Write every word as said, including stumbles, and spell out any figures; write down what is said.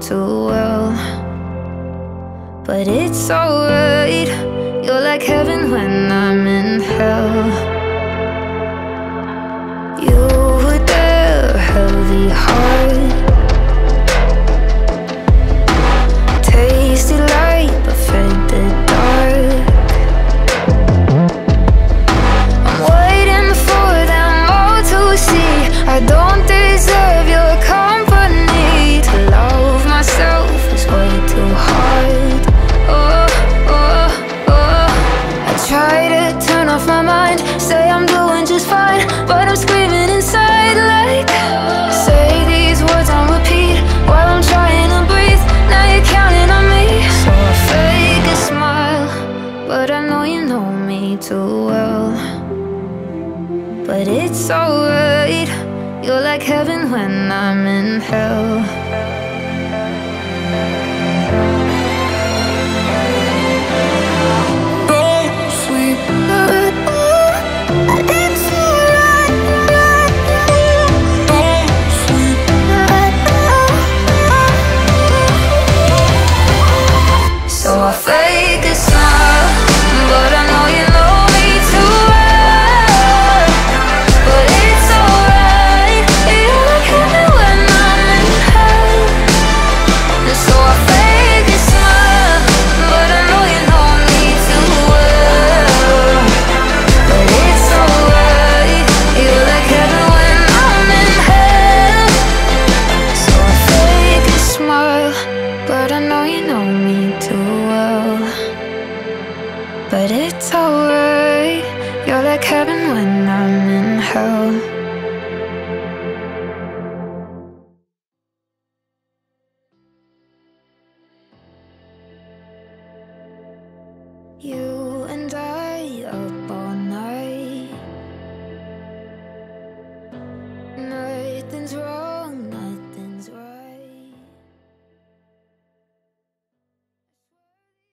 too well. But it's alright, you're like heaven when I'm in hell. You were there, heavy heart, tasted light but fed the dark. I'm waiting for them all to see I don't deserve your company. To love myself is way too hard. Oh, oh, oh. I try to turn off my mind, say I'm doing just fine, but I'm screaming inside like, say these words on repeat while I'm trying to breathe. Now you're counting on me, so I fake a smile, but I know you know me too well. But it's alright, you're like heaven when I'm in hell.